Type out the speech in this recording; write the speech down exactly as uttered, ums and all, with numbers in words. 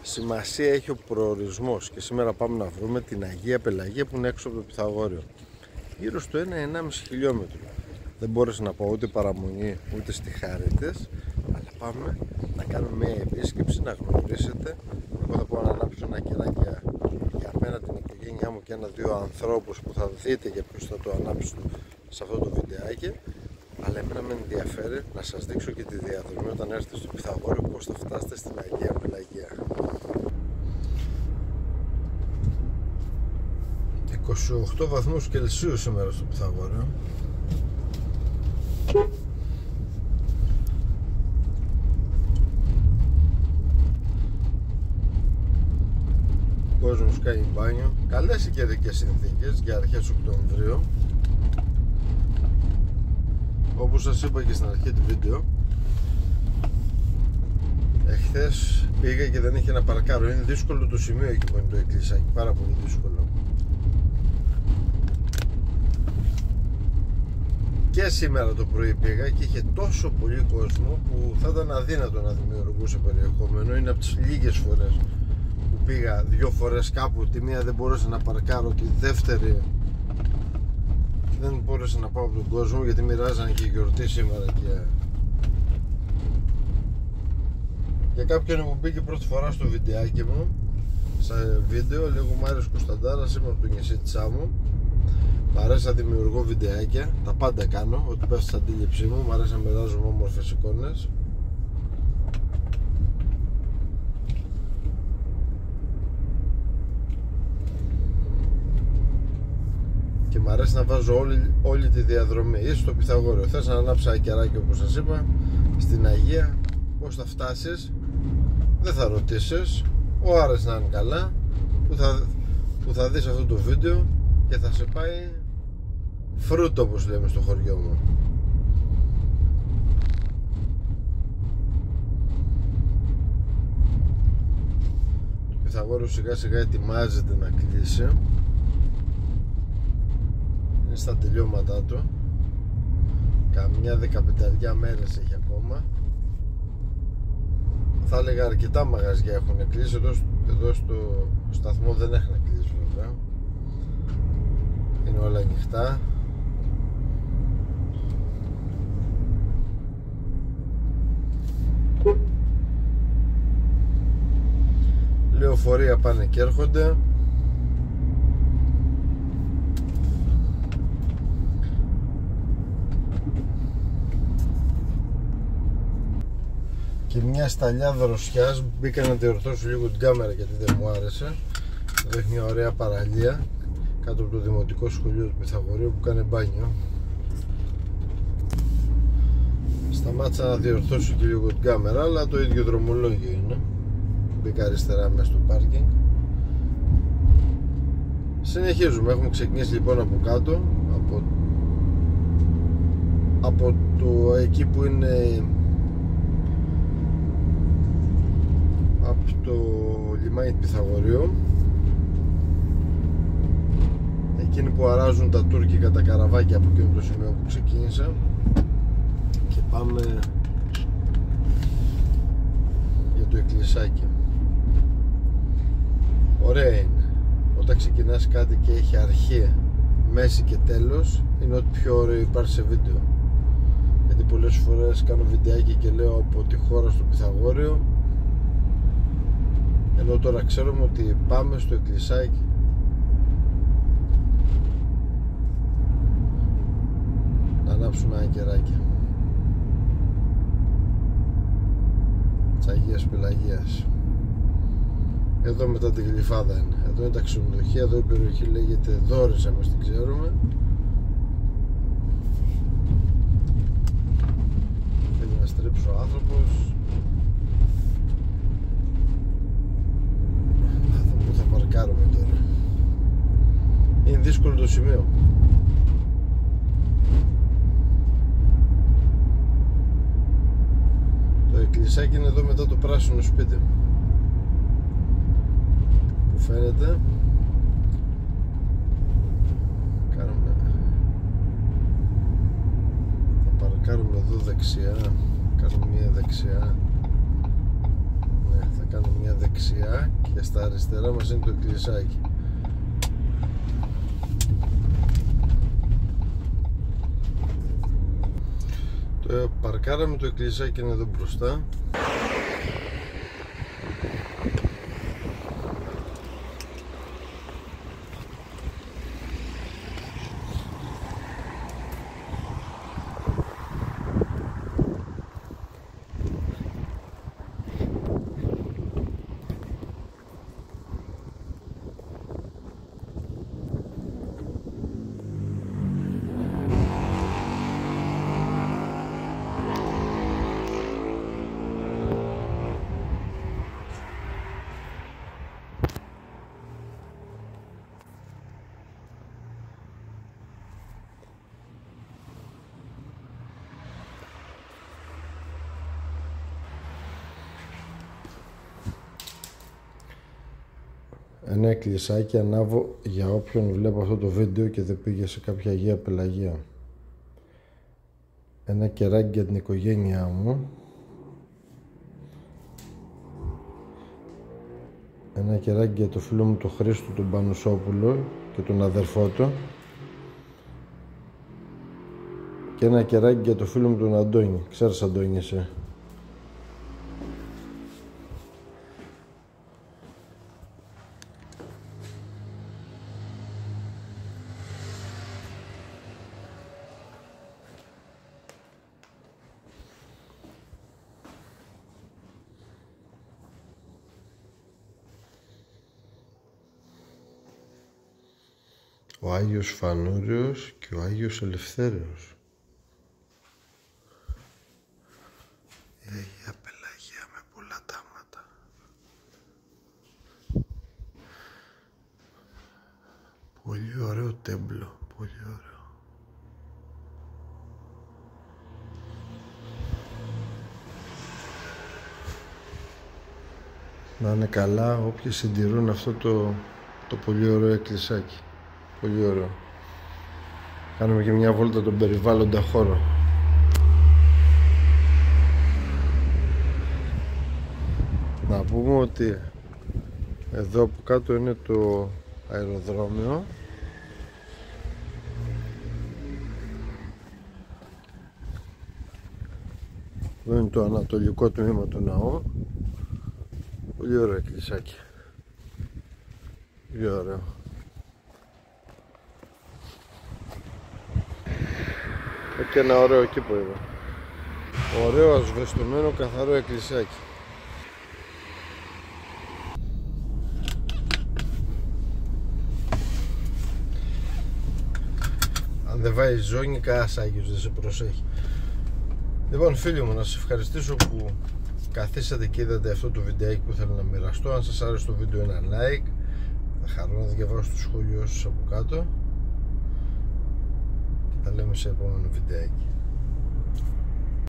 Σημασία έχει ο προορισμός και σήμερα πάμε να βρούμε την Αγία Πελαγία που είναι έξω από το Πυθαγόριο, γύρω στο ένα με ενάμιση χιλιόμετρο. Δεν μπόρεσα να πάω ούτε παραμονή ούτε στη Χάριτες, αλλά πάμε να κάνουμε μια επίσκεψη, να γνωρίσετε. Εγώ θα πάω να ανάψω ένα κεράκι για μένα, την οικογένειά μου και ένα-δύο ανθρώπους που θα δείτε για ποιους θα το ανάψουν σε αυτό το βιντεάκι. Αλλά εμένα με ενδιαφέρει να σας δείξω και τη διαδρομή όταν έρθετε στο Πυθαγόριο, πώς θα φτάσετε στην Αγία Πελαγία. είκοσι οκτώ βαθμούς Κελσίου σήμερα στο Πυθαγόριο. Ο κόσμος κάνει μπάνιο. Καλές οι καιρικές συνθήκες για αρχές Οκτωβρίου. Όπως σας είπα και στην αρχή του βίντεο, εχθές πήγα και δεν είχε να παρκάρω. Είναι δύσκολο το σημείο εκεί που είναι το εκκλησάκι, πάρα πολύ δύσκολο. Και σήμερα το πρωί πήγα και είχε τόσο πολύ κόσμο που θα ήταν αδύνατο να δημιουργούσε περιεχόμενο. Είναι από τις λίγες φορές που πήγα, δύο φορές κάπου, τη μία δεν μπόρεσα να παρκάρω, τη δεύτερη δεν μπόρεσα να πάω από τον κόσμο γιατί μοιράζανε και γιορτή σήμερα. Και για κάποιον που μπήκε πρώτη φορά στο βιντεάκι μου, σε βίντεο, λέγω Μάριος Κωνσταντάρας, είμαι από το νησί της Σάμου. Μ' αρέσει να δημιουργώ βιντεάκια, τα πάντα κάνω, ό,τι πέφτει στην αντίληψή μου. Μ' αρέσει να μοιράζομαι όμορφες εικόνες. Και μ' αρέσει να βάζω όλη, όλη τη διαδρομή. Είσαι στο Πυθαγόριο, θες να ανάψεις ένα κεράκι όπως σας είπα, στην Αγία, πώς θα φτάσεις, δεν θα ρωτήσεις, ο Άρης να είναι καλά, που θα, που θα δεις αυτό το βίντεο και θα σε πάει φρούτο όπως λέμε στο χωριό μου. Το Πυθαγόριο σιγά σιγά ετοιμάζεται να κλείσει. Είναι στα τελειώματά του. Καμιά δεκαπενταριά μέρες έχει ακόμα. Θα έλεγα αρκετά μαγαζιά έχουν κλείσει. Εδώ, εδώ στο σταθμό δεν έχουν κλείσει βέβαια. Είναι όλα ανοιχτά. Λεωφορεία πάνε και έρχονται. Και μια σταλιά δροσιάς, μπήκα να διορθώσω λίγο την κάμερα γιατί δεν μου άρεσε. Εδώ έχει μια ωραία παραλία κάτω από το Δημοτικό Σχολείο του Πυθαγορίου που κάνει μπάνιο. Σταμάτησα να διορθώσω και λίγο την κάμερα, αλλά το ίδιο δρομολόγιο είναι. Μπήκα αριστερά μέσα στο πάρκινγκ. Συνεχίζουμε, έχουμε ξεκινήσει λοιπόν από κάτω, από, από το εκεί που είναι από το λιμάνι του Πυθαγορίου, εκείνοι που αράζουν τα τουρκικά τα καραβάκια από εκείνο το σημείο που ξεκίνησα, και πάμε για το εκκλησάκι. Ωραία είναι όταν ξεκινάς κάτι και έχει αρχή, μέση και τέλος, είναι ό,τι πιο ωραίο υπάρχει σε βίντεο. Γιατί πολλές φορές κάνω βιντεάκι και λέω από τη χώρα στο Πυθαγόριο, ενώ τώρα ξέρουμε ότι πάμε στο εκκλησάκι. Να ανάψουμε ένα κεράκι της Αγίας Πελαγίας. Εδώ μετά την Γλυφάδα είναι. Εδώ είναι τα ξενοδοχεία. Εδώ η περιοχή λέγεται Δόρισα, μας την ξέρουμε. Θέλει να στρίψει ο άνθρωπος. Θα παρκάρουμε τώρα. Είναι δύσκολο το σημείο. Το εκκλησάκι είναι εδώ μετά το πράσινο σπίτι που φαίνεται. Κάνουμε... θα παρκάρουμε εδώ δεξιά. Κάνουμε μία δεξιά. Ναι, θα κάνω μια δεξιά και στα αριστερά μας είναι το εκκλησάκι. Το παρκάραμε, το εκκλησάκι είναι εδώ μπροστά. Ένα εκκλησάκι ανάβω για όποιον βλέπω αυτό το βίντεο και δεν πήγε σε κάποια Αγία Πελαγία. Ένα κεράκι για την οικογένειά μου. Ένα κεράκι για το φίλο μου τον Χρήστο τον Πανουσόπουλο και τον αδερφό του. Και ένα κεράκι για το φίλο μου τον Αντώνη. Ξέρεις Αντώνη εσύ? Ο Άγιος Φανούριος και ο Άγιος Ελευθέριος. Η Αγία Πελαγία με πολλά τάματα. Πολύ ωραίο τέμπλο, πολύ ωραίο. Να είναι καλά όποιοι συντηρούν αυτό το, το πολύ ωραίο εκκλησάκι. Πολύ ωραίο. Κάνουμε και μια βόλτα τον περιβάλλοντα χώρο. Να πούμε ότι εδώ από κάτω είναι το αεροδρόμιο. Εδώ είναι το ανατολικό τμήμα του ναού. Πολύ ωραίο εκκλησάκι. Πολύ ωραίο. Και ένα ωραίο κήπο εδώ. Ωραίο ασβεστομένο καθαρό εκκλησιάκι. Αν δεν βάζει ζώνη, κανένας Άγιος δεν σε προσέχει. Λοιπόν φίλοι μου, να σας ευχαριστήσω που καθίσατε και είδατε αυτό το βιντεάκι που θέλω να μοιραστώ. Αν σας άρεσε το βίντεο, ένα like. Θα χαρώ να διαβάσω το σχόλιο σας από κάτω. Τα λέμε σε επόμενο βιντεάκι.